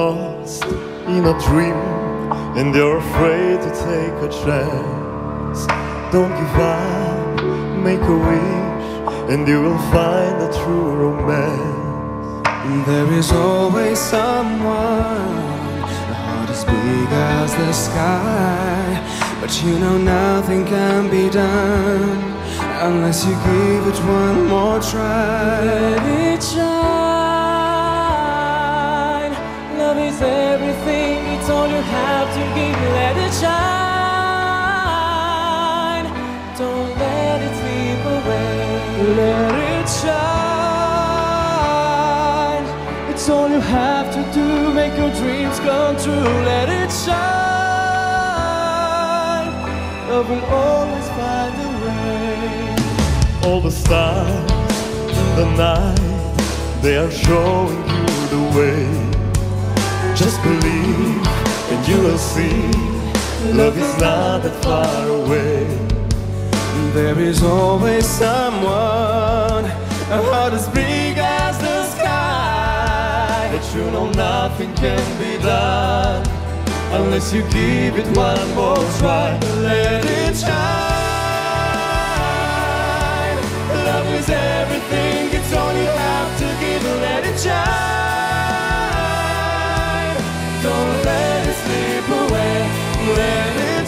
lost in a dream and you're afraid to take a chance. Don't give up, make a wish, and you will find a true romance. There is always someone, the heart as big as the sky, but you know nothing can be done unless you give it one more try. Let it shine. Love is everything, it's all you have to give. Let it shine. Don't let it slip away. Let it shine. It's all you have to do, make your dreams come true. Let it shine. Love will always find a way. All the stars in the night, they are showing you the way. Just believe and you will see, love is not that far away. There is always someone, a heart as big as the sky, But you know nothing can be done unless you give it one more try. let it shine. Love is everything, it's all you have to give. Let it shine. Don't let it slip away. Let it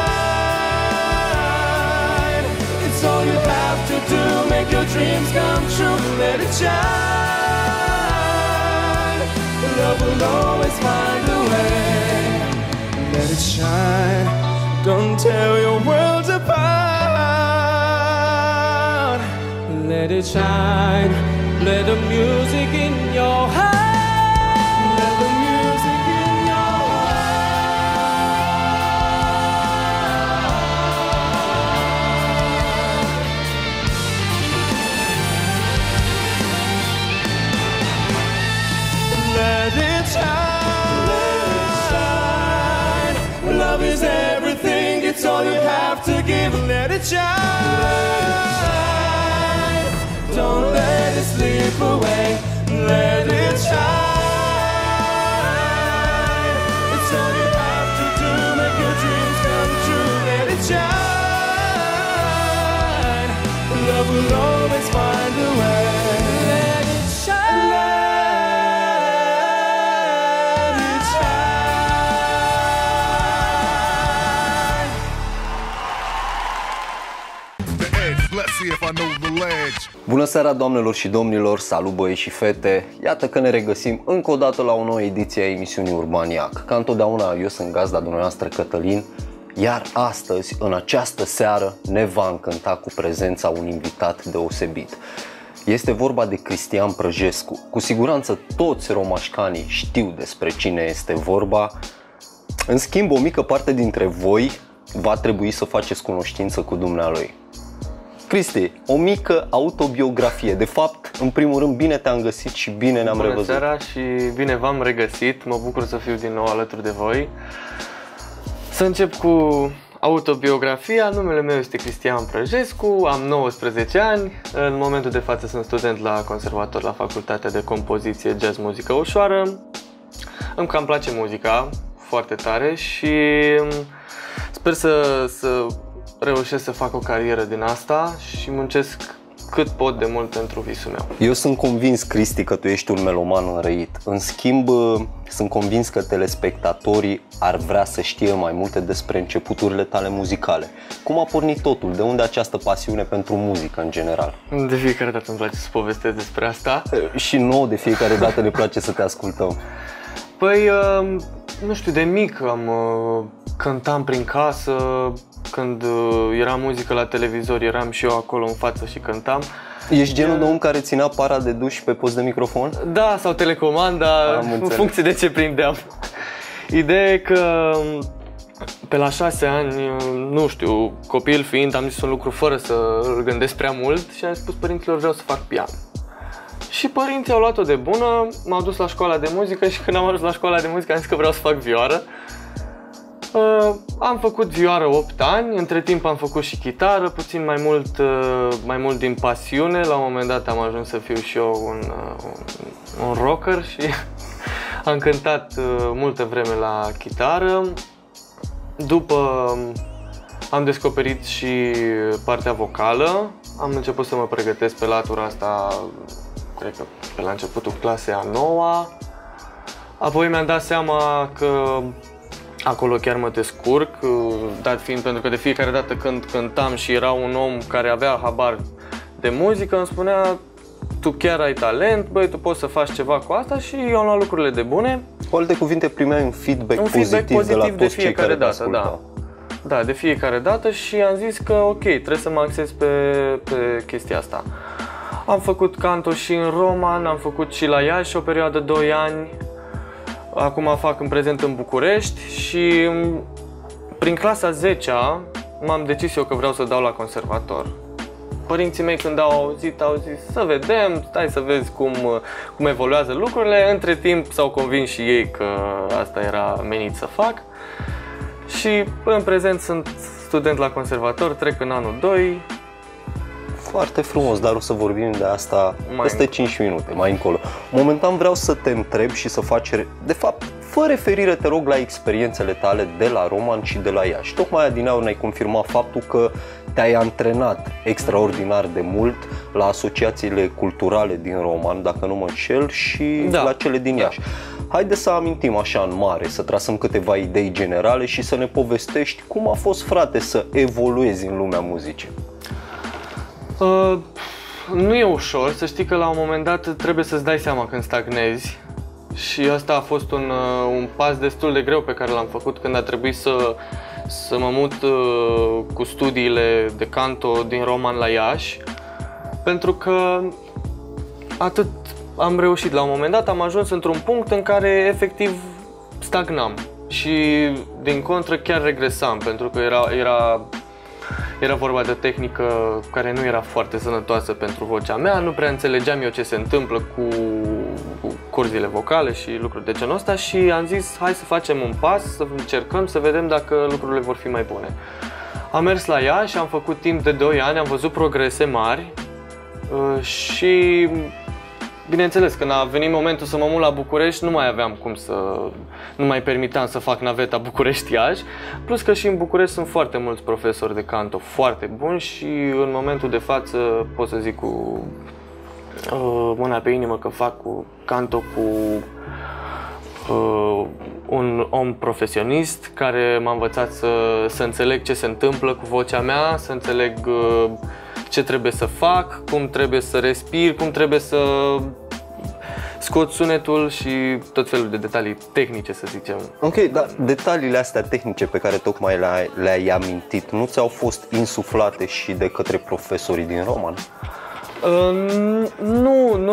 shine. It's all you have to do, make your dreams come true. Let it shine. Love will always find a way. Let it shine. Don't tear your world apart. Let it shine. Let the music in your heart. Let the music in your heart. Let it shine. Let it shine. Love is everything, it's all you have to give. Let it shine. Don't let it slip away. Let it shine. It's all you have to do, make your dreams come true. Let it shine. Love will always find a way. Let it shine. Let it shine. The edge, let's see if I know the ledge. Bună seara, doamnelor și domnilor, salut băieți și fete. Iată că ne regăsim încă o dată la o nouă ediție a emisiunii Urbaniac. Ca întotdeauna, eu sunt gazda dumneavoastră Cătălin, iar astăzi, în această seară, ne va încânta cu prezența un invitat deosebit. Este vorba de Cristian Prăjescu. Cu siguranță toți romașcanii știu despre cine este vorba. În schimb, o mică parte dintre voi va trebui să faceți cunoștință cu dumnealui. Cristi, o mică autobiografie. De fapt, în primul rând, bine te-am găsit și bine ne-am revăzut. Bună seara și bine v-am regăsit. Mă bucur să fiu din nou alături de voi. Să încep cu autobiografia. Numele meu este Cristian Prăjescu, am 19 ani. În momentul de față sunt student la conservator la Facultatea de Compoziție Jazz Muzică Ușoară. Îmi cam place muzica foarte tare și sper să reușesc să fac o carieră din asta și muncesc cât pot de mult pentru visul meu. Eu sunt convins, Cristi, că tu ești un meloman înrăit. În schimb, sunt convins că telespectatorii ar vrea să știe mai multe despre începuturile tale muzicale. Cum a pornit totul? De unde această pasiune pentru muzică în general? De fiecare dată îmi place să povestesc despre asta. Și nouă de fiecare dată ne place să te ascultăm. Păi, nu știu, de mic cântam prin casă, când era muzică la televizor, eram și eu acolo în față și cântam. Ești genul de om care ținea para de duș pe post de microfon? Da, sau telecomanda, în funcție de ce prindeam. Ideea e că pe la 6 ani, nu știu, copil fiind, am zis un lucru fără să îl gândesc prea mult și am spus părinților vreau să fac pian. Și părinții au luat-o de bună, m-au dus la școala de muzică și când am ajuns la școala de muzică am zis că vreau să fac vioară. Am făcut vioară 8 ani, între timp am făcut și chitară, puțin mai mult din pasiune. La un moment dat am ajuns să fiu și eu un rocker și Am cântat multă vreme la chitară. După am descoperit și partea vocală. Am început să mă pregătesc pe latura asta, cred că pe la începutul clasei a 9-a. Apoi mi-am dat seama că acolo chiar mă descurc, dat fiind pentru că de fiecare dată când cântam și era un om care avea habar de muzică, îmi spunea: tu chiar ai talent, băi, tu poți să faci ceva cu asta, și eu am luat lucrurile de bune. Cu alte cuvinte, primeai un feedback pozitiv de la toți cei care te ascultau. Da, de fiecare dată, și am zis că ok, trebuie să mă axez pe chestia asta. Am făcut canto și în Roman, am făcut și la Iași o perioadă 2 ani. Acum fac în prezent în București și prin clasa 10-a m-am decis eu că vreau să dau la conservator. Părinții mei când au zis să vedem, stai să vezi cum evoluează lucrurile. Între timp s-au convins și ei că asta era menit să fac. Și în prezent sunt student la conservator, trec în anul 2. Foarte frumos, dar o să vorbim de asta peste 5 minute, mai încolo. Momentan vreau să te întreb și să faci, de fapt, fă referire, te rog, la experiențele tale de la Roman și de la Iași. Tocmai adineauri ne-ai confirmat faptul că te-ai antrenat extraordinar de mult la asociațiile culturale din Roman, dacă nu mă înșel, și la cele din Iași. Haideți să amintim așa în mare, să trasăm câteva idei generale și să ne povestești cum a fost, frate, să evoluezi în lumea muzicii. Nu e ușor, să știi că la un moment dat trebuie să-ți dai seama când stagnezi. Și asta a fost un pas destul de greu pe care l-am făcut când a trebuit să mă mut cu studiile de canto din Roman la Iași. Pentru că atât am reușit, la un moment dat am ajuns într-un punct în care efectiv stagnam. Și din contră chiar regresam, pentru că era vorba de o tehnică care nu era foarte sănătoasă pentru vocea mea, nu prea înțelegeam eu ce se întâmplă cu curzile vocale și lucruri de genul ăsta, și am zis hai să facem un pas, să încercăm să vedem dacă lucrurile vor fi mai bune. Am mers la Iași, am făcut timp de 2 ani, am văzut progrese mari și bineînțeles, când a venit momentul să mă mut la București, nu mai aveam cum nu mai permiteam să fac naveta București-Iași, plus că și în București sunt foarte mulți profesori de canto foarte buni și în momentul de față pot să zic cu mâna pe inimă că fac canto cu un om profesionist care m-a învățat să înțeleg ce se întâmplă cu vocea mea, să înțeleg ce trebuie să fac, cum trebuie să respir, cum trebuie să scot sunetul și tot felul de detalii tehnice, să zicem. Ok, dar detaliile astea tehnice pe care tocmai le-ai amintit, nu ți-au fost insuflate și de către profesorii din Roman? Nu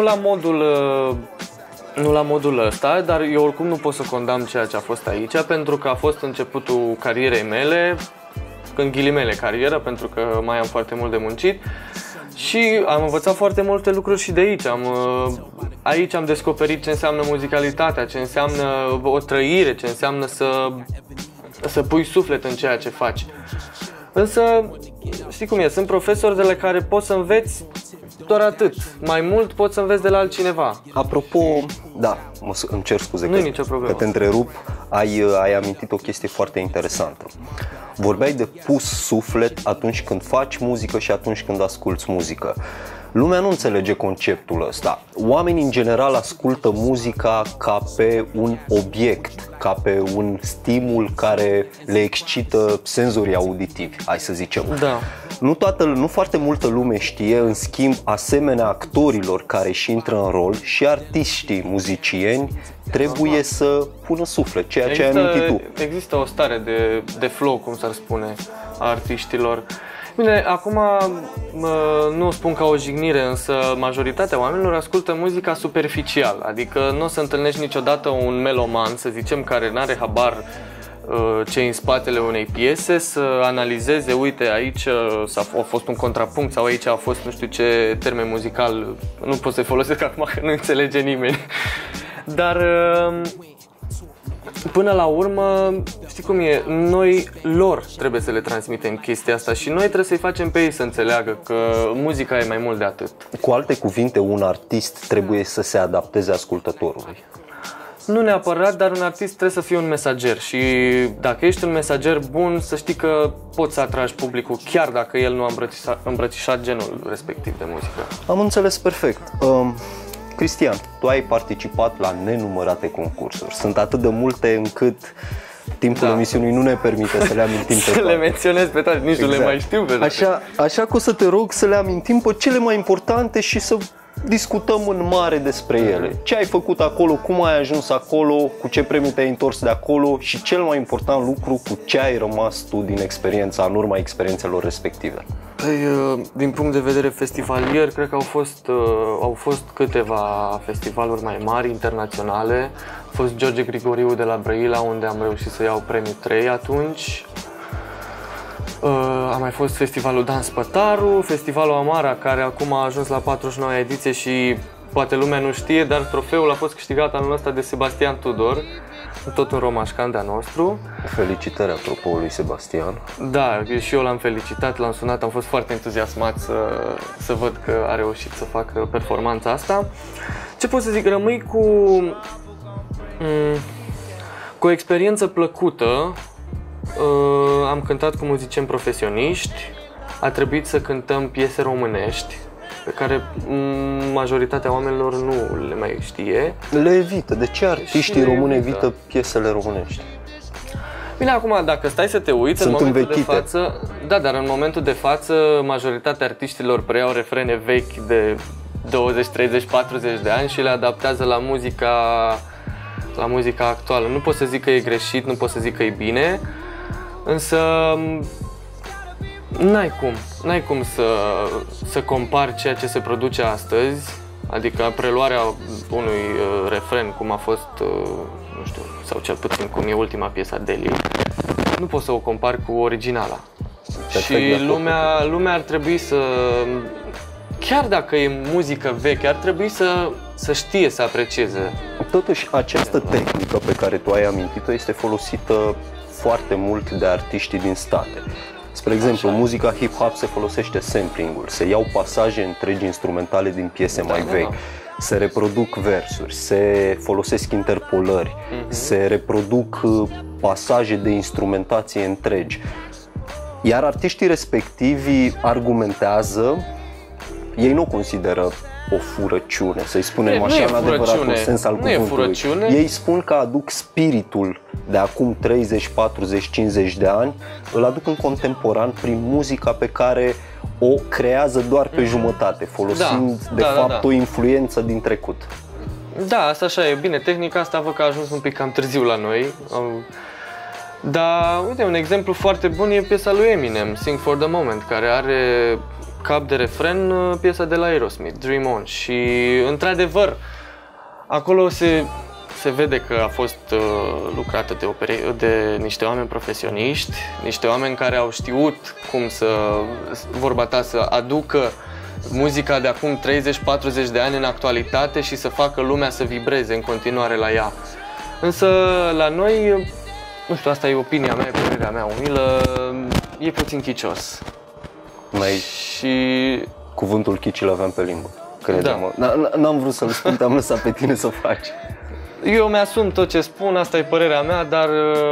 la modul ăsta, dar eu oricum nu pot să condamn ceea ce a fost aici, pentru că a fost începutul carierei mele, în ghilimele carieră, pentru că mai am foarte mult de muncit, și am învățat foarte multe lucruri și de aici. Aici am descoperit ce înseamnă muzicalitatea, ce înseamnă o trăire, ce înseamnă să pui suflet în ceea ce faci. Însă, știi cum e, sunt profesori de la care poți să înveți doar atât. Mai mult poți să înveți de la altcineva. Apropo, îmi cer scuze că te întrerup, ai amintit o chestie foarte interesantă. Vorbeai de pus suflet atunci când faci muzică și atunci când asculți muzică. Lumea nu înțelege conceptul ăsta. Oamenii în general ascultă muzica ca pe un obiect, ca pe un stimul care le excită senzorii auditivi, hai să zicem. Da. Nu foarte multă lume știe, în schimb, asemenea actorilor care își intră în rol, și artiștii muzicieni trebuie să pună suflet, ceea ce ai amintit tu. Există o stare de flow, cum s-ar spune, a artiștilor. Bine, acum nu o spun ca o jignire, însă majoritatea oamenilor ascultă muzica superficial. Adică nu o să întâlnești niciodată un meloman, să zicem, care n-are habar ce în spatele unei piese, să analizeze, uite, aici a fost un contrapunct sau aici a fost nu știu ce termen muzical, nu pot să-i folosesc acum că nu înțelege nimeni. Dar până la urmă, știi cum e, noi lor trebuie să le transmitem chestia asta și noi trebuie să-i facem pe ei să înțeleagă că muzica e mai mult de atât. Cu alte cuvinte, un artist trebuie să se adapteze ascultătorului. Nu neapărat, dar un artist trebuie să fie un mesager și dacă ești un mesager bun, să știi că poți să atragi publicul chiar dacă el nu a îmbrățișat genul respectiv de muzică. Am înțeles perfect. Cristian, tu ai participat la nenumărate concursuri. Sunt atât de multe încât timpul emisiunii nu ne permite să le amintim pe toate. Să le menționez pe toate, nici nu le mai știu pe toate. Așa că o să te rog să le amintim pe cele mai importante și să discutăm în mare despre ele. Ce ai făcut acolo, cum ai ajuns acolo, cu ce premiu te-ai întors de acolo și cel mai important lucru, cu ce ai rămas tu din experiența, în urma experiențelor respective. Păi, din punct de vedere festivalier, cred că au fost câteva festivaluri mai mari, internaționale. A fost George Grigoriu de la Brăila, unde am reușit să iau premiul 3 atunci. A mai fost festivalul Dan Spătaru, festivalul Amara, care acum a ajuns la 49-a ediție și poate lumea nu știe, dar trofeul a fost câștigat anul ăsta de Sebastian Tudor, tot un romașcan de-a nostru. Felicitări apropo lui Sebastian. Da, și eu l-am felicitat, l-am sunat, am fost foarte entuziasmat să văd că a reușit să facă performanța asta. Ce pot să zic, rămâi cu o experiență plăcută. Am cântat cu muzicieni profesioniști, a trebuit să cântăm piese românești pe care majoritatea oamenilor nu le mai știe. Le evită. De ce artiștii români evită piesele românești? Bine, acum, dacă stai să te uiți, sunt în momentul învechite. de față, da, dar în momentul de față, majoritatea artiștilor preiau refrene vechi de 20, 30, 40 de ani și le adaptează la muzica actuală. Nu pot să zic că e greșit, nu pot să zic că e bine, însă n-ai cum să compari ceea ce se produce astăzi, adică preluarea unui refren, cum a fost, nu știu, sau cel puțin cum e ultima piesă a Deli, nu poți să o compari cu originala. Și lumea ar trebui să, chiar dacă e muzică veche, ar trebui să știe să aprecieze. Totuși, această tehnică pe care tu ai amintit-o este folosită foarte mult de artiștii din state. Spre exemplu, muzica hip-hop se folosește sampling-uri, se iau pasaje întregi instrumentale din piese mai vechi, se reproduc versuri, se folosesc interpolări, se reproduc pasaje de instrumentație întregi. Iar artiștii respectivi argumentează, ei nu consideră o furăciune, să-i spunem așa în adevăratul sens al cuvântului. Ei spun că aduc spiritul de acum 30, 40, 50 de ani, îl aduc în contemporan prin muzica pe care o creează doar pe jumătate, folosind fapt o influență din trecut. Da, asta așa e. Bine, tehnica asta văd că a ajuns un pic cam târziu la noi. Dar, uite, un exemplu foarte bun e piesa lui Eminem, Sing for the Moment, care are cap de refren piesa de la Aerosmith, Dream On. Și, într-adevăr, acolo se vede că a fost lucrată de niște oameni profesioniști, niște oameni care au știut cum să aducă muzica de acum 30-40 de ani în actualitate și să facă lumea să vibreze în continuare la ea. Însă, la noi, nu știu, asta e opinia mea, e părerea mea umilă, e puțin chicios. Și cuvântul chici îl aveam pe limbă, crede-mă. N-am vrut să-l spun, te-am lăsat pe tine să faci. Eu mi-asum tot ce spun, asta e părerea mea, dar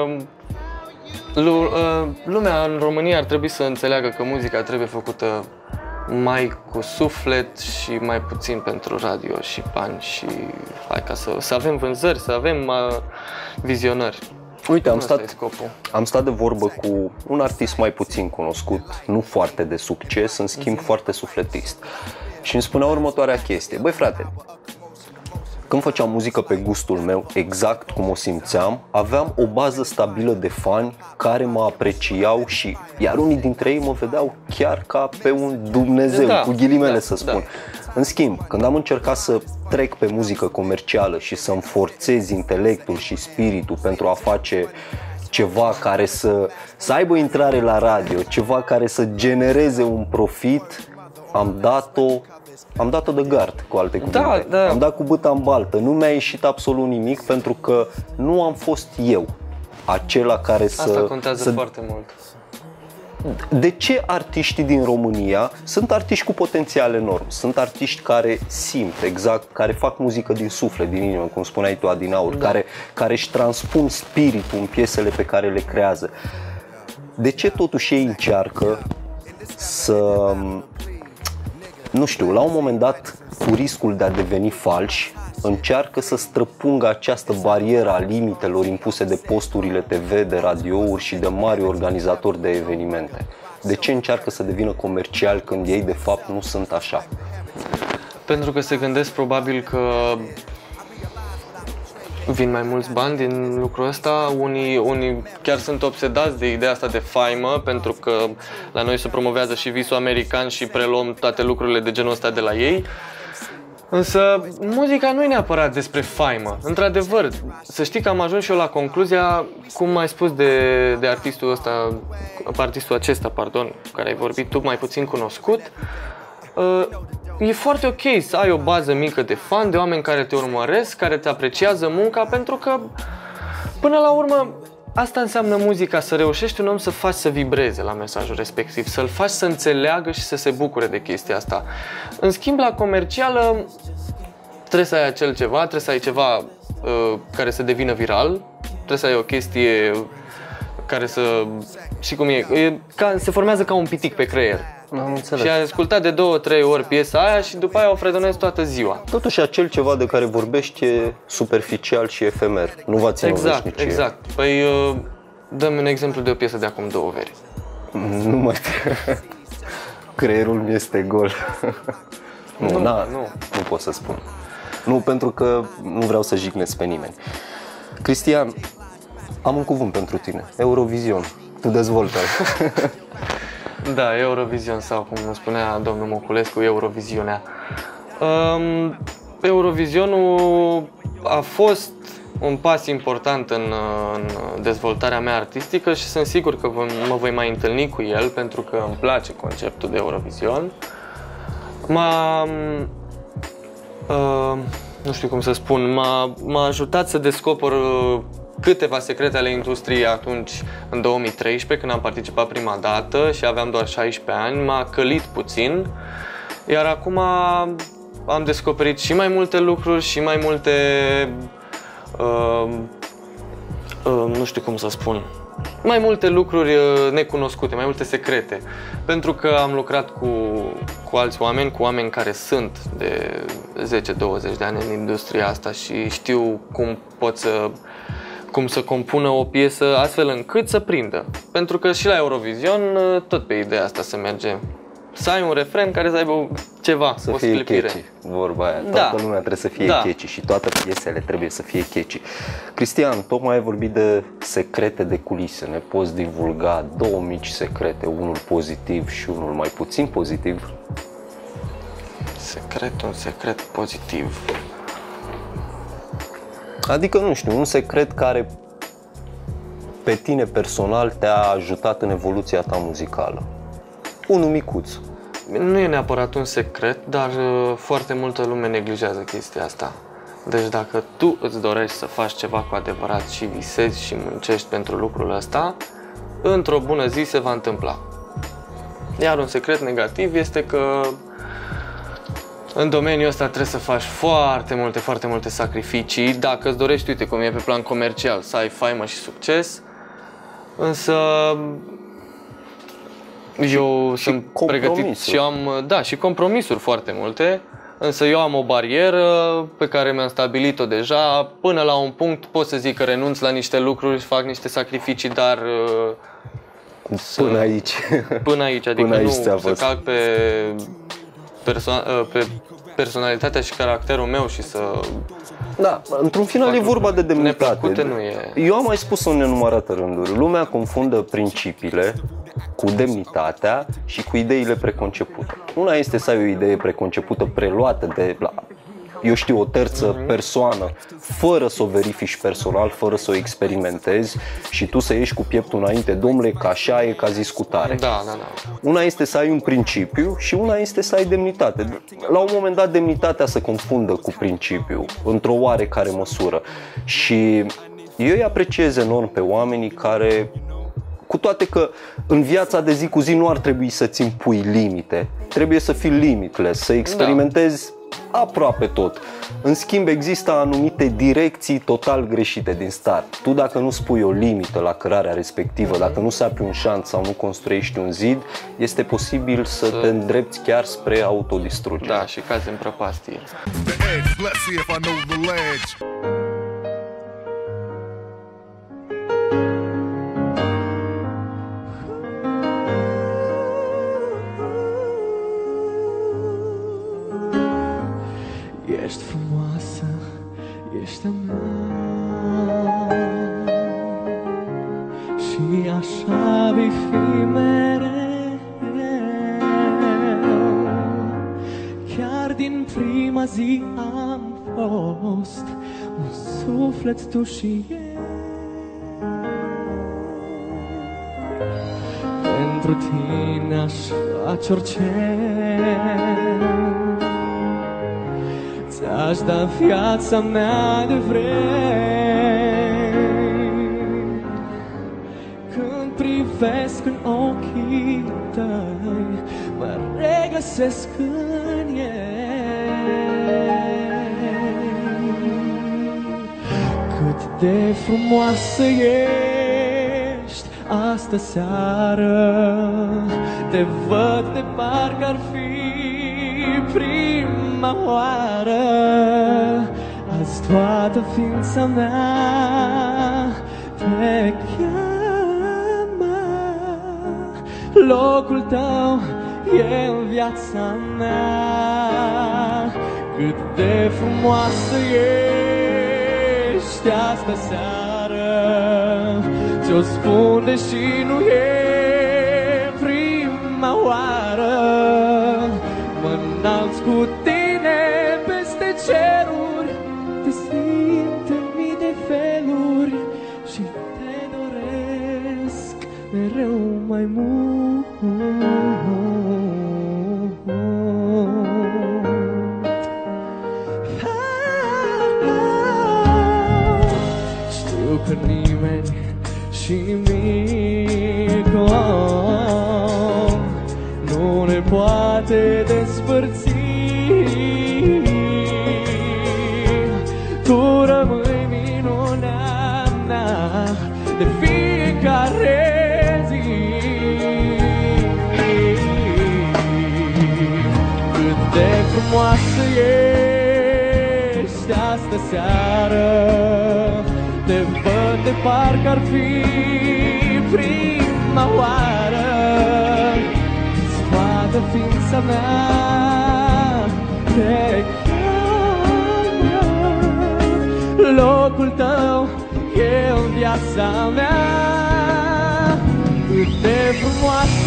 lumea în România ar trebui să înțeleagă că muzica trebuie făcută mai cu suflet și mai puțin pentru radio și bani și hai ca să avem vânzări, să avem vizionări. Uite, am stat de vorbă cu un artist mai puțin cunoscut, nu foarte de succes, în schimb foarte sufletist. Și îmi spunea următoarea chestie. Băi frate, când făceam muzică pe gustul meu, exact cum o simțeam, aveam o bază stabilă de fani care mă apreciau iar unii dintre ei mă vedeau chiar ca pe un Dumnezeu, cu ghilimele să spun. În schimb, când am încercat să trec pe muzică comercială și să-mi forțez intelectul și spiritul pentru a face ceva care să aibă intrare la radio, ceva care să genereze un profit, am dat-o de gard, cu alte cuvinte. Am dat cu bâta în baltă, nu mi-a ieșit absolut nimic pentru că nu am fost eu acela care Asta contează foarte mult. de ce artiștii din România sunt artiști cu potențial enorm, sunt artiști care simt exact, care fac muzică din suflet, din inimă, cum spuneai tu, Adinaur, care își transpun spiritul în piesele pe care le creează. De ce totuși ei încearcă să, nu știu, la un moment dat, cu riscul de a deveni falși, încearcă să străpungă această barieră a limitelor impuse de posturile TV, de radiouri și de mari organizatori de evenimente? De ce încearcă să devină comercial când ei de fapt nu sunt așa? Pentru că se gândesc probabil că vin mai mulți bani din lucrul ăsta, unii chiar sunt obsedați de ideea asta de faimă, pentru că la noi se promovează și visul american și preluăm toate lucrurile de genul ăsta de la ei. Însă muzica nu e neapărat despre faimă. Într-adevăr, să știi că am ajuns și eu la concluzia, cum ai spus de artistul acesta, care ai vorbit tu, mai puțin cunoscut. E foarte ok să ai o bază mică de fan, de oameni care te urmăresc, care te apreciază munca, pentru că până la urmă asta înseamnă muzica, să reușești un om să faci să vibreze la mesajul respectiv, să-l faci să înțeleagă și să se bucure de chestia asta. În schimb, la comercială trebuie să ai acel ceva, trebuie să ai ceva care să devină viral, trebuie să ai o chestie care să... și cum se formează ca un pitic pe creier. Am înțeles. Și ai ascultat de 2-3 ori piesa aia și după aia o fredonezi toată ziua. Totuși acel ceva de care vorbești e superficial și efemer. Nu va ține o veșnicie. Exact. Păi dă-mi un exemplu de o piesă de acum 2 veri. Nu mai... Creierul mi este gol. Nu pot să spun. Nu, pentru că nu vreau să jignesc pe nimeni. Cristian, am un cuvânt pentru tine. Eurovision. Tu dezvoltă-l. Da, Eurovision, sau cum spunea domnul Moculescu, Euroviziunea. Eurovizionul a fost un pas important în dezvoltarea mea artistică și sunt sigur că mă voi mai întâlni cu el, pentru că îmi place conceptul de Eurovision. Nu știu cum să spun, m-a ajutat să descoper câteva secrete ale industriei atunci, în 2013, când am participat prima dată și aveam doar 16 ani, m-a călit puțin, iar acum am descoperit și mai multe lucruri și mai multe, nu știu cum să spun, mai multe lucruri necunoscute, mai multe secrete, pentru că am lucrat cu alți oameni, cu oameni care sunt de 10-20 de ani în industria asta și știu cum să compună o piesă astfel încât să prindă. Pentru că și la Eurovision tot pe ideea asta se merge. Să ai un refren care să aibă ceva, să o fie sclipire. catchy, vorba aia. Toată lumea trebuie să fie catchy și toate piesele trebuie să fie catchy. Cristian, tocmai ai vorbit de secrete de culise. Ne poți divulga 2 mici secrete, unul pozitiv și unul mai puțin pozitiv? Un secret pozitiv. Adică, nu știu, un secret care pe tine personal te-a ajutat în evoluția ta muzicală. Unul micuț. Nu e neapărat un secret, dar foarte multă lume neglijează chestia asta. Deci dacă tu îți dorești să faci ceva cu adevărat și visezi și muncești pentru lucrul ăsta, într-o bună zi se va întâmpla. Iar un secret negativ este că în domeniul ăsta trebuie să faci foarte multe sacrificii dacă îți dorești, uite cum e pe plan comercial, să ai faimă și succes. Însă eu sunt pregătit și am, și compromisuri foarte multe, însă eu am o barieră pe care mi-am stabilit-o deja. Până la un punct pot să zic că renunț la niște lucruri, fac niște sacrificii, dar până aici. Până aici, adică până aici nu să calc pe personalitatea și caracterul meu și să... Da, într-un final e vorba de demnitate. Nu e... Eu am mai spus în nenumărate rânduri, lumea confundă principiile cu demnitatea și cu ideile preconcepute. Una este să ai o idee preconcepută preluată de la, eu știu, o terță persoană, fără să o verifici personal, fără să o experimentezi și tu să ieși cu pieptul înainte, domnule, că așa e, că a zis cu tare. Da. Una este să ai un principiu și una este să ai demnitate. La un moment dat demnitatea se confundă cu principiu, într-o oarecare măsură. Și eu îi apreciez enorm pe oamenii care Cu toate că în viața de zi cu zi nu ar trebui să-ți impui limite. Trebuie să fii limitless, să experimentezi aproape tot. În schimb, există anumite direcții total greșite din start. Tu dacă nu spui o limită la cărarea respectivă, dacă nu sapi un șanț sau nu construiești un zid, este posibil să te îndrepți chiar spre autodistrugere. Da, și cazi în prăpastie. Let's see if I know the ledge. Ești frumoasă, ești a mea și așa vei fi mereu. Chiar din prima zi am fost un suflet, tu și eu. Pentru tine aș face orice, ți-aș da viața mea de vrei. Când privesc în ochii tăi, mă regăsesc în ei. Cât de frumoasă ești astă seară, te văd de parcă ar fi prima oară. Azi toată ființa mea te cheamă. Locul tău e în viața mea. Cât de frumoasă ești astă seară, ți-o spun deși nu e prima oară. Mă înalți cu tine peste ceruri, te simt în mii de feluri și te doresc mereu mai mult. Știu că nimeni și nimic nu ne poate despărți. Tu rămâi minunea mea de fiecare zi. Cât de frumoasă ești astă seară, te văd de parcă ar fi prima oară. Toată ființa mea te cheamă. Locul tău e în viața mea. Cât de frumoasă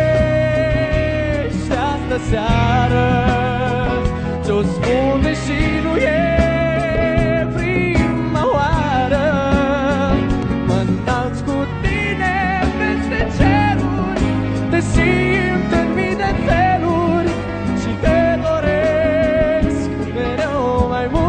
ești astă seară, ți-o spun deși nu e prima oară. Mă înalți cu tine peste ceruri, te simt în mii de feluri și te doresc mereu mai mult.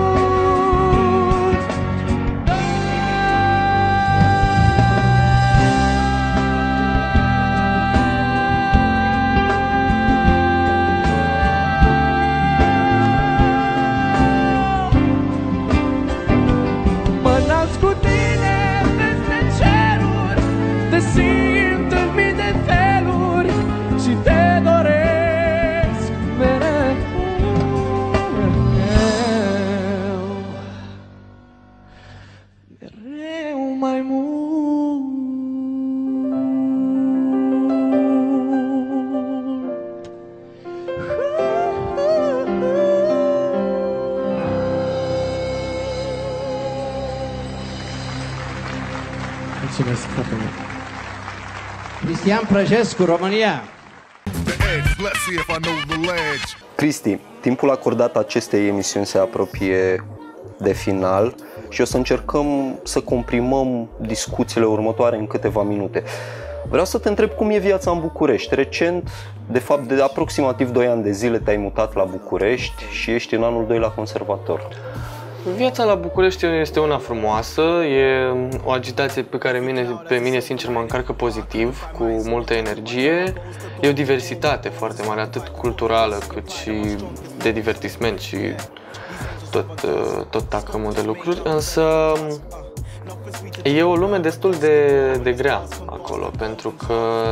Mă înalți cu tine peste ceruri, te simt în mii de feluri și te doresc mereu, mereu mai mult. Mulțumesc foarte mult. Cristian Prăjescu, România. Let's see if I know the ledge. Cristi, timpul acordat acestei emisiuni se apropie de final și o să încercăm să comprimăm discuțiile următoare în câteva minute. Vreau să te întreb cum e viața în București. Recent, de fapt de aproximativ 2 ani de zile te-ai mutat la București și ești în anul 2 la conservator. Viața la București este una frumoasă, e o agitație pe care pe mine sincer mă încarcă pozitiv, cu multă energie. E o diversitate foarte mare, atât culturală cât și de divertisment și tot tacămul de lucruri, însă e o lume destul de grea acolo, pentru că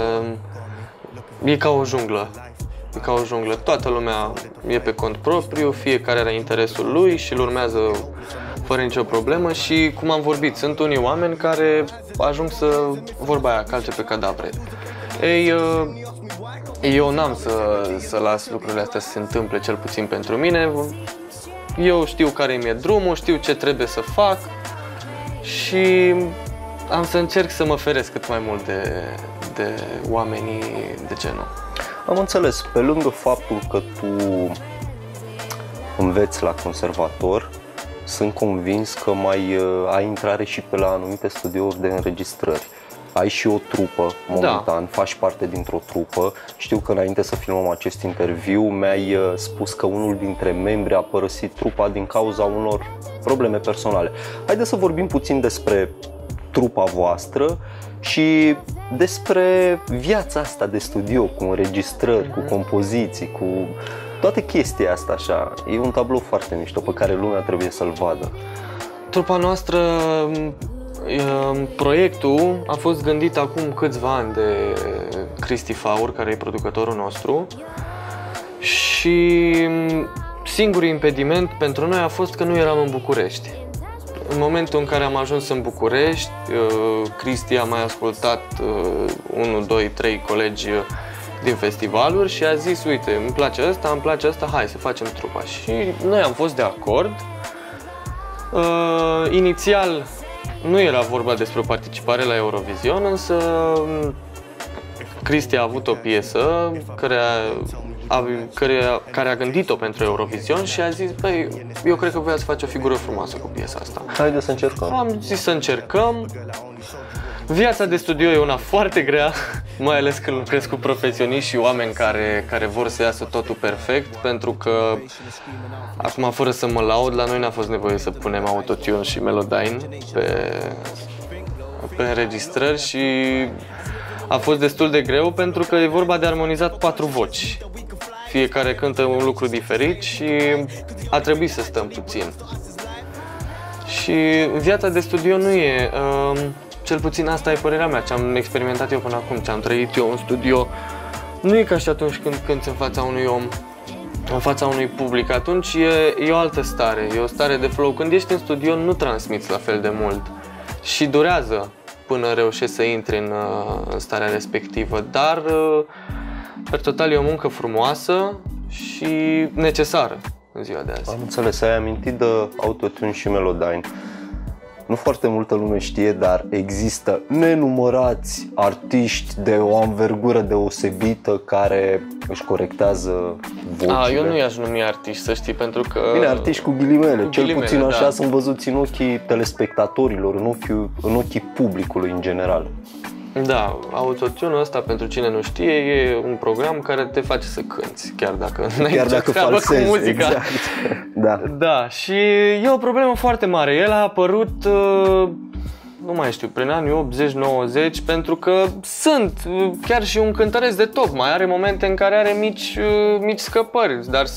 e ca o junglă. E ca o junglă. Toată lumea e pe cont propriu, fiecare are interesul lui și îl urmează fără nicio problemă și, cum am vorbit, sunt unii oameni care ajung să, vorba aia, calce pe cadavre. Ei, eu n-am să las lucrurile astea să se întâmple, cel puțin pentru mine. Eu știu care mi-e drumul, știu ce trebuie să fac și am să încerc să mă feresc cât mai mult de oamenii de genul. Am înțeles, pe lângă faptul că tu înveți la conservator, sunt convins că mai ai intrare și pe la anumite studiouri de înregistrări. Ai și o trupă momentan, faci parte dintr-o trupă. Știu că înainte să filmăm acest interviu mi-ai spus că unul dintre membri a părăsit trupa din cauza unor probleme personale. Haideți să vorbim puțin despre trupa voastră și despre viața asta de studio, cu înregistrări, cu compoziții, cu toate chestia asta așa. E un tablou foarte mișto pe care lumea trebuie să-l vadă. Trupa noastră, proiectul a fost gândit acum câțiva ani de Cristi Faur, care e producătorul nostru, și singurul impediment pentru noi a fost că nu eram în București. În momentul în care am ajuns în București, Cristi a mai ascultat 1, 2, 3 colegi din festivaluri și a zis: uite, îmi place ăsta, hai să facem trupa. Și noi am fost de acord. Inițial nu era vorba despre o participare la Eurovision, însă Cristi a avut o piesă care a gândit-o pentru Eurovision și a zis: băi, eu cred că voi ați face o figură frumoasă cu piesa asta. Haide să încercăm. Am zis să încercăm. Viața de studio e una foarte grea, mai ales când lucrezi cu profesioniști și oameni care vor să iasă totul perfect, pentru că, acum fără să mă laud, la noi n-a fost nevoie să punem autotune și Melodyne pe înregistrări și a fost destul de greu pentru că e vorba de armonizat 4 voci. Fiecare cântă un lucru diferit și a trebuit să stăm puțin. Și viața de studio nu e, cel puțin asta e părerea mea, ce am experimentat eu până acum, ce am trăit eu în studio. Nu e ca și atunci când cânti în fața unui om, în fața unui public, atunci e o altă stare, e o stare de flow. Când ești în studio nu transmiți la fel de mult și durează până reușești să intri în starea respectivă, dar per total e o muncă frumoasă și necesară în ziua de azi. Am înțeles, ai amintit de autotune și Melodyne. Nu foarte multă lume știe, dar există nenumărați artiști de o anvergură deosebită care își corectează vocile. Eu nu i-aș numi artiști, să știi, pentru că... Bine, artiști cu ghilimele, cu cel puțin așa da. sunt văzuți în ochii telespectatorilor, în ochii publicului în general. Da, autotune-ul ăsta, pentru cine nu știe, e un program care te face să cânti, chiar dacă falsezi, cu muzica. Exact. Da. Da, și e o problemă foarte mare. El a apărut, nu mai știu, prin anii 80-90, pentru că sunt chiar și un cântăresc de top. Mai are momente în care are mici scăpări, dar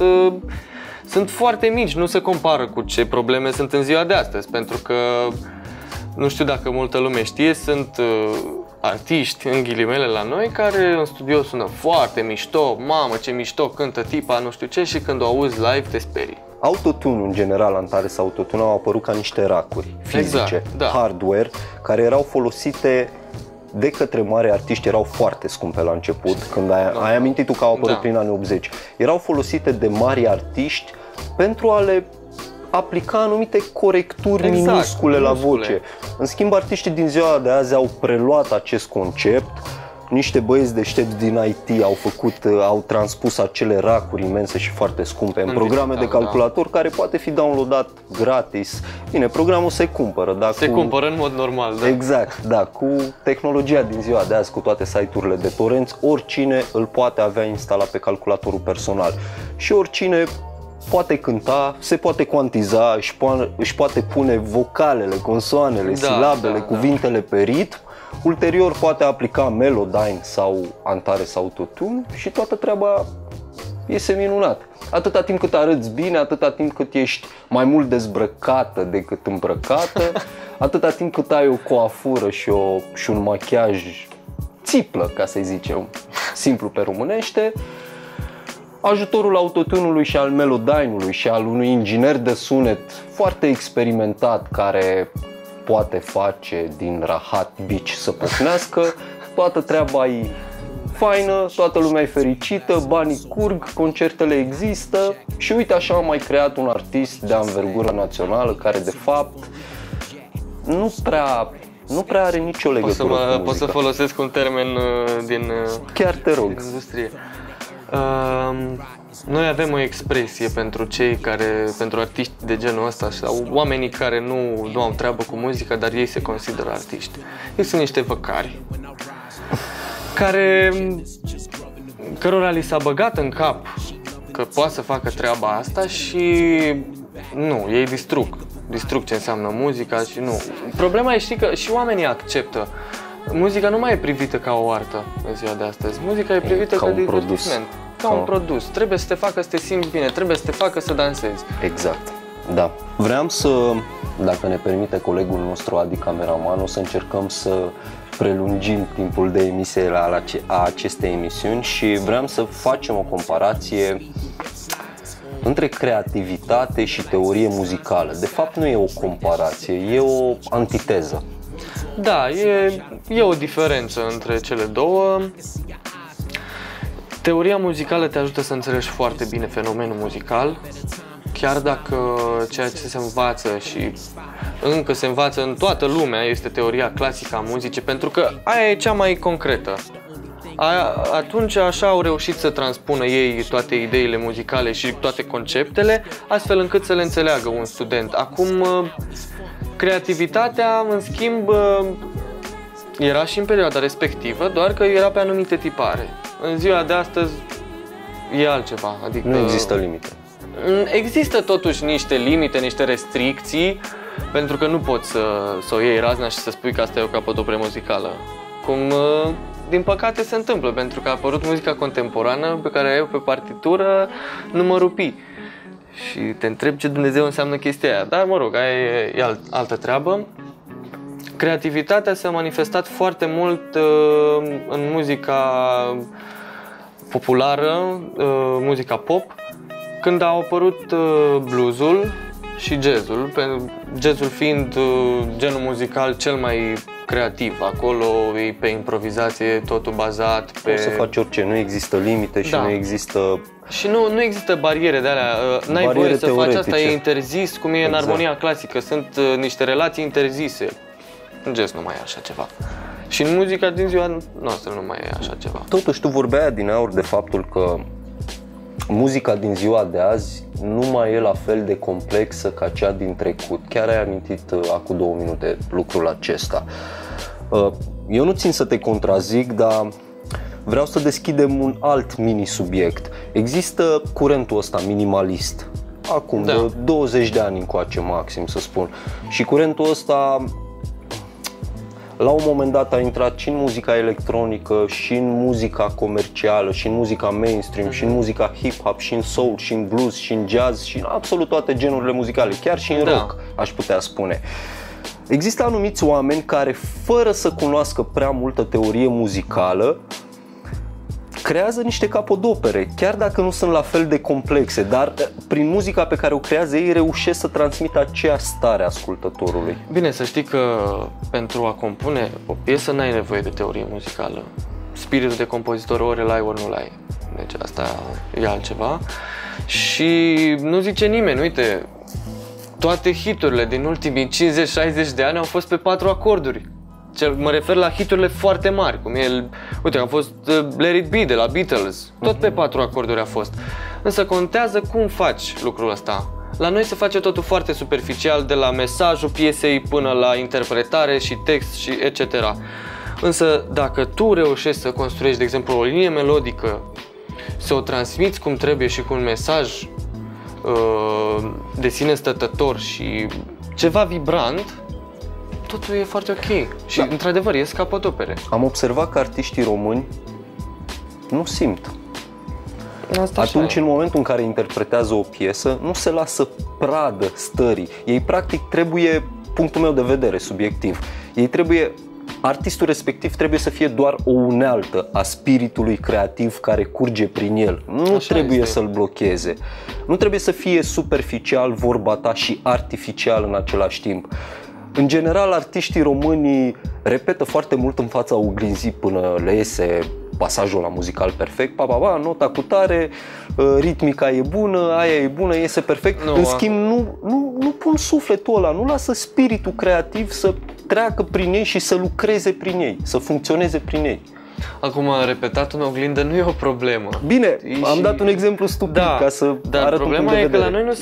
sunt foarte mici, nu se compară cu ce probleme sunt în ziua de astăzi, pentru că nu știu dacă multă lume știe, sunt artiști, în ghilimele, la noi, care în studio sună foarte mișto, mamă ce mișto cântă tipa, nu știu ce, și când o auzi live te sperii. Autotune, în general, Antares Autotune au apărut ca niște racuri fizice, exact, da. Hardware, care erau folosite de către mari artiști, erau foarte scumpe la început, când ai amintit tu că au apărut prin anii 80. Erau folosite de mari artiști pentru a le aplica anumite corecturi minuscule la voce. În schimb, artiștii din ziua de azi au preluat acest concept. Niște băieți deștepți din IT au transpus acele racuri imense și foarte scumpe în programe de calculator, care poate fi downloadat gratis. Bine, programul se cumpără, dar se cumpără în mod normal, da. Exact, da, cu tehnologia din ziua de azi, cu toate site-urile de torrenți, oricine îl poate avea instalat pe calculatorul personal. Și oricine poate cânta, se poate cuantiza, își poate pune vocalele, consoanele, silabele, cuvintele pe ritm. Ulterior poate aplica Melodyne sau Antares Autotune și toată treaba iese minunat. Atâta timp cât arăți bine, atâta timp cât ești mai mult dezbrăcată decât îmbrăcată, atâta timp cât ai o coafură și un machiaj țiplă, ca să-i zicem simplu pe românește, ajutorul autotune-ului și al Melodyne-ului și al unui inginer de sunet foarte experimentat care poate face din rahat bici să pocnească, toată treaba e faină, toată lumea e fericită, banii curg, concertele există și uite așa am mai creat un artist de anvergură națională care de fapt nu prea are nicio legătură cu muzica. Pot să folosesc un termen din Chiar te rog. Industrie. Noi avem o expresie pentru artiști de genul ăsta sau oamenii care nu au treabă cu muzica, dar ei se consideră artiști. Ei sunt niște văcari cărora li s-a băgat în cap că poate să facă treaba asta și nu, ei distrug ce înseamnă muzica și nu. Problema e, știi, că și oamenii acceptă. Muzica nu mai e privită ca o artă în ziua de astăzi. Muzica e privită ca un produs. Ca un produs. Trebuie să te facă să te simți bine, trebuie să te facă să dansezi. Exact. Da. Vreau să, dacă ne permite colegul nostru Adi cameramanul, să încercăm să prelungim timpul de emisie a acestei emisiuni și vreau să facem o comparație între creativitate și teorie muzicală. De fapt nu e o comparație, e o antiteză. Da, e o diferență între cele două. Teoria muzicală te ajută să înțelegi foarte bine fenomenul muzical, chiar dacă ceea ce se învață și încă se învață în toată lumea este teoria clasică a muzicii, pentru că aia e cea mai concretă. Atunci așa au reușit să transpună ei toate ideile muzicale și toate conceptele, astfel încât să le înțeleagă un student. Acum, creativitatea, în schimb, era și în perioada respectivă, doar că era pe anumite tipare. În ziua de astăzi e altceva. Adică nu există limite. Există totuși niște limite, niște restricții, pentru că nu poți să o iei razna și să spui că asta e o capodopere muzicală. Cum din păcate se întâmplă, pentru că a apărut muzica contemporană pe care eu pe partitură numărul pi. Și te întreb ce Dumnezeu înseamnă chestia aia. Dar mă rog, aia e altă treabă. Creativitatea s-a manifestat foarte mult în muzica populară, muzica pop, când au apărut bluesul și jazzul, jazzul fiind genul muzical cel mai creativ. Acolo e pe improvizație, totul bazat pe... Poți să faci orice, nu există limite și nu există... Și nu există bariere de alea, n-ai voie să faci asta, e interzis, cum e în armonia clasică, sunt niște relații interzise. În jazz nu mai e așa ceva. Și în muzica din ziua noastră nu mai e așa ceva. Totuși tu vorbeai adineauri de faptul că muzica din ziua de azi nu mai e la fel de complexă ca cea din trecut. Chiar ai amintit acum 2 minute lucrul acesta. Eu nu țin să te contrazic, dar vreau să deschidem un alt mini-subiect. Există curentul ăsta minimalist, acum de 20 de ani încoace maxim să spun. Și curentul ăsta la un moment dat a intrat și în muzica electronică, și în muzica comercială, și în muzica mainstream, și în muzica hip-hop, și în soul, și în blues, și în jazz, și în absolut toate genurile muzicale, chiar și în rock, aș putea spune. Există anumiți oameni care, fără să cunoască prea multă teorie muzicală, creează niște capodopere, chiar dacă nu sunt la fel de complexe, dar prin muzica pe care o creează ei reușesc să transmită aceeași stare ascultătorului. Bine, să știi că pentru a compune o piesă n-ai nevoie de teorie muzicală. Spiritul de compozitor ori îl ai, ori nu-l ai. Deci asta e altceva. Și nu zice nimeni, uite, toate hiturile din ultimii 50-60 de ani au fost pe 4 acorduri. Mă refer la hiturile foarte mari, cum e, uite, a fost Let It Be de la Beatles, tot pe 4 acorduri a fost. Însă contează cum faci lucrul ăsta. La noi se face totul foarte superficial, de la mesajul piesei până la interpretare și text și etc. Însă dacă tu reușești să construiești, de exemplu, o linie melodică, să o transmiți cum trebuie și cu un mesaj de sine stătător și ceva vibrant, totul e foarte ok. Și într-adevăr, ies capodopere. Am observat că artiștii români nu simt. Asta Atunci, în momentul în care interpretează o piesă, nu se lasă pradă stării. Ei, practic, trebuie, punctul meu de vedere, subiectiv, artistul respectiv trebuie să fie doar o unealtă a spiritului creativ care curge prin el. Nu trebuie să-l blocheze. Nu trebuie să fie superficial vorba ta și artificial în același timp. În general, artiștii români repetă foarte mult în fața oglinzii până le iese pasajul la muzical perfect, nota cu tare, ritmica e bună, aia e bună, iese perfect. În schimb, nu pun sufletul ăla, nu lasă spiritul creativ să treacă prin ei și să lucreze prin ei, să funcționeze prin ei. Acum, repetat în oglindă nu e o problemă. Bine, am dat un exemplu stupid ca să arăt un punct de vedere. Dar problema e că la noi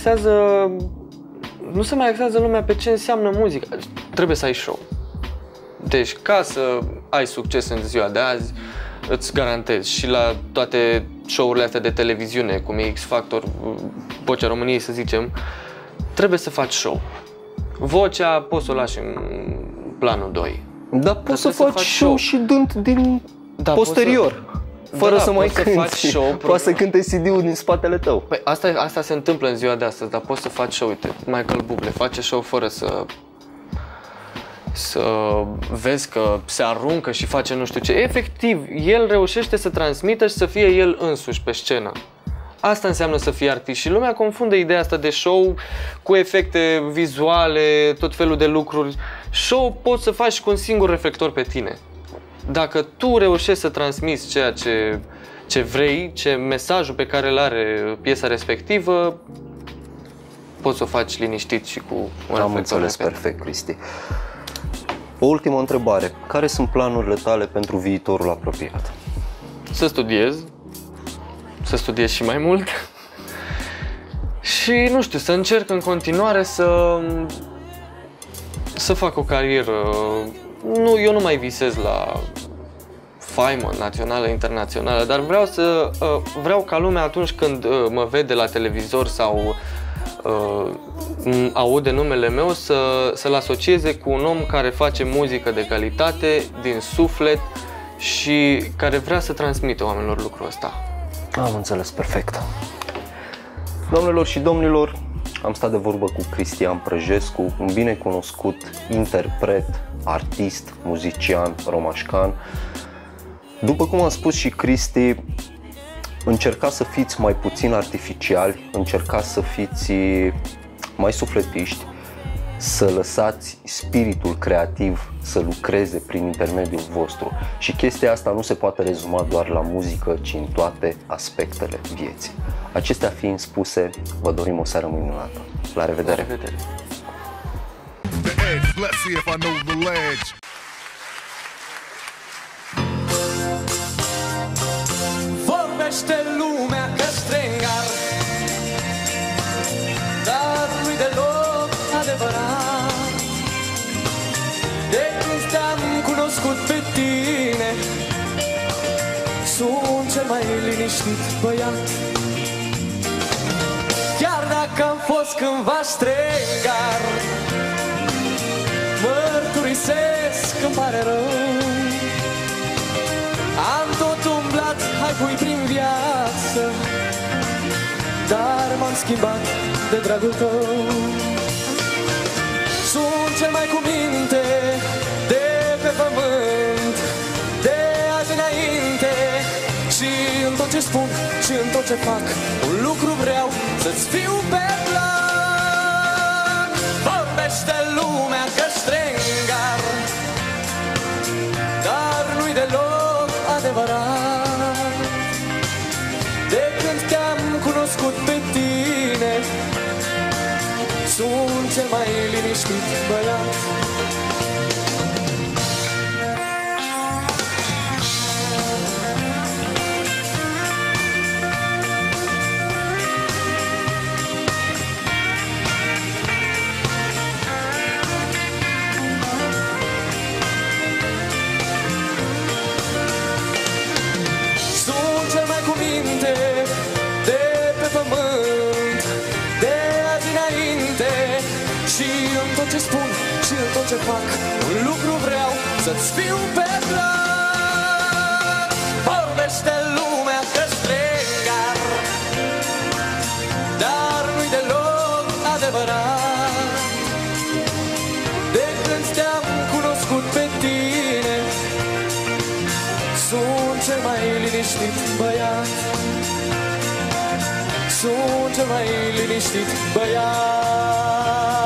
nu se mai axează lumea pe ce înseamnă muzică. Trebuie să ai show. Deci, ca să ai succes în ziua de azi, îți garantez, și la toate show-urile astea de televiziune, cum e X Factor, Vocea României, să zicem, trebuie să faci show. Vocea poți să o lași în planul 2. Dar poți să faci show și dând din posterior. Fără să mai cânti. Poți să cânte CD-ul din spatele tău. Păi asta se întâmplă în ziua de astăzi, dar poți să faci show. Uite, Michael Bublé face show fără să vezi că se aruncă și face nu știu ce. Efectiv, el reușește să transmită și să fie el însuși pe scenă. Asta înseamnă să fii artist și lumea confundă ideea asta de show cu efecte vizuale, tot felul de lucruri. Show poți să faci cu un singur reflector pe tine. Dacă tu reușești să transmiți ceea ce vrei, mesajul pe care îl are piesa respectivă, poți să o faci liniștit și cu un reflector. Am înțeles perfect, Cristi. O ultimă întrebare. Care sunt planurile tale pentru viitorul apropiat? Să studiez și mai mult și, nu știu, să încerc în continuare să fac o carieră. Eu nu mai visez la faimă națională, internațională, dar vreau ca lumea atunci când mă vede la televizor sau aude numele meu să-l asocieze cu un om care face muzică de calitate, din suflet și care vrea să transmită oamenilor lucrul ăsta. Am înțeles perfect. Doamnelor și domnilor, am stat de vorbă cu Cristian Prăjescu, un binecunoscut interpret, artist, muzician romașcan. După cum am spus și Cristi, încercați să fiți mai puțin artificiali, încercați să fiți mai sufletiști, să lăsați spiritul creativ să lucreze prin intermediul vostru. Și chestia asta nu se poate rezuma doar la muzică, ci în toate aspectele vieții. Acestea fiind spuse, vă dorim o seară minunată. La revedere! La revedere! Let's see if I know the ledge. Vorbește lumea că strengar, dar nu-i deloc adevărat. De când te-am cunoscut pe tine, sunt cel mai liniștit băiat. Chiar dacă am fost cândva strengar, mărturisesc că-mi pare rău. Am tot umblat, hai pui prin viață, dar m-am schimbat de dragul tău. Sunt cel mai cu minte de pe pământ, de azi înainte. Și în tot ce spun și în tot ce fac, un lucru vreau, să-ți fiu pe plan. Vorbește lumea că strengar, dar nu-i deloc adevărat. De când te-am cunoscut pe tine, sunt cel mai liniștit băiat. De pe pământ, în tot ce spun și în tot ce fac. Un lucru vreau, să-ți fiu pe plac. Vorbește lumea că-s regar, dar nu-i deloc adevărat. De când te-am cunoscut pe tine, sunt cel mai liniștit băiat. Sunt cel mai liniștit băiat.